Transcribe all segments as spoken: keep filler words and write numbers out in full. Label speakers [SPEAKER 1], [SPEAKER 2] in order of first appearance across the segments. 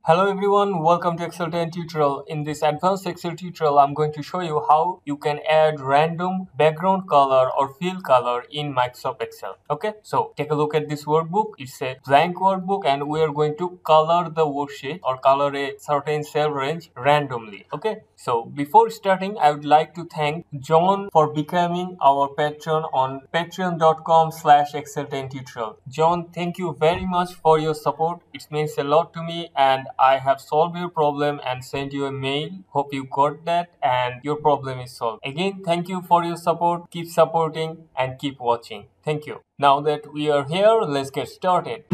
[SPEAKER 1] Hello everyone, welcome to Excel ten tutorial. In this advanced Excel tutorial, I'm going to show you how you can add random background color or fill color in Microsoft Excel. Okay, so take a look at this workbook. It's a blank workbook and we are going to color the worksheet or color a certain cell range randomly. Okay, so before starting, I would like to thank John for becoming our patron on patreon dot com slash Excel ten tutorial. John, thank you very much for your support. It means a lot to me and I have solved your problem and sent you a mail. Hope you got that and your problem is solved. Again, thank you for your support. Keep supporting and keep watching. Thank you. Now that we are here, let's get started.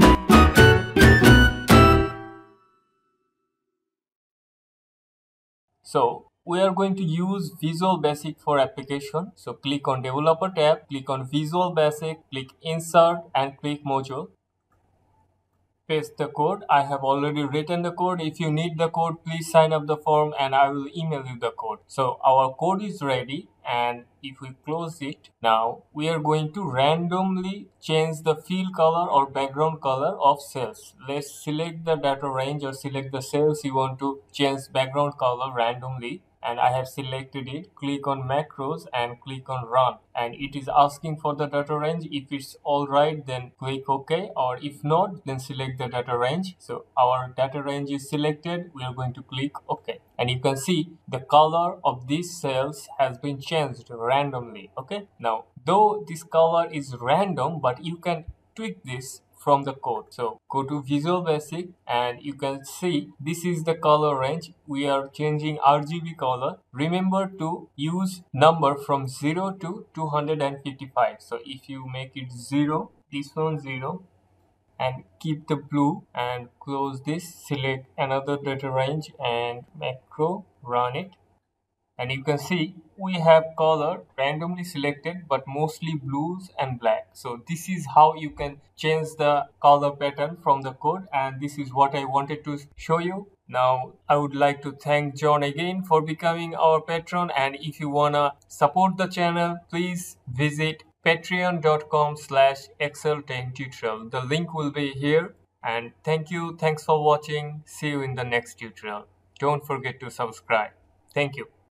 [SPEAKER 1] So we are going to use Visual Basic for application. So click on Developer tab, click on Visual Basic, click Insert and click Module. Paste the code. I have already written the code. If you need the code, please sign up the form and I will email you the code. So our code is ready, and if we close it, now we are going to randomly change the fill color or background color of cells. Let's select the data range or select the cells you want to change background color randomly. And I have selected it. Click on macros and click on run, and it is asking for the data range. If it's alright, then click OK, or if not, then select the data range. So our data range is selected. We are going to click OK, and you can see the color of these cells has been changed randomly. Okay, now though this color is random, but you can tweak this from the code. So go to Visual Basic and you can see this is the color range. We are changing R G B color. Remember to use number from zero to two hundred fifty-five. So if you make it zero, this one zero, and keep the blue and close this, select another data range and macro, run it, and you can see we have color randomly selected but mostly blues and black. So this is how you can change the color pattern from the code, and this is what I wanted to show you. Now I would like to thank John again for becoming our patron, and if you wanna support the channel, please visit patreon dot com slash excel ten tutorial. The link will be here, and thank you, thanks for watching. See you in the next tutorial. Don't forget to subscribe. Thank you.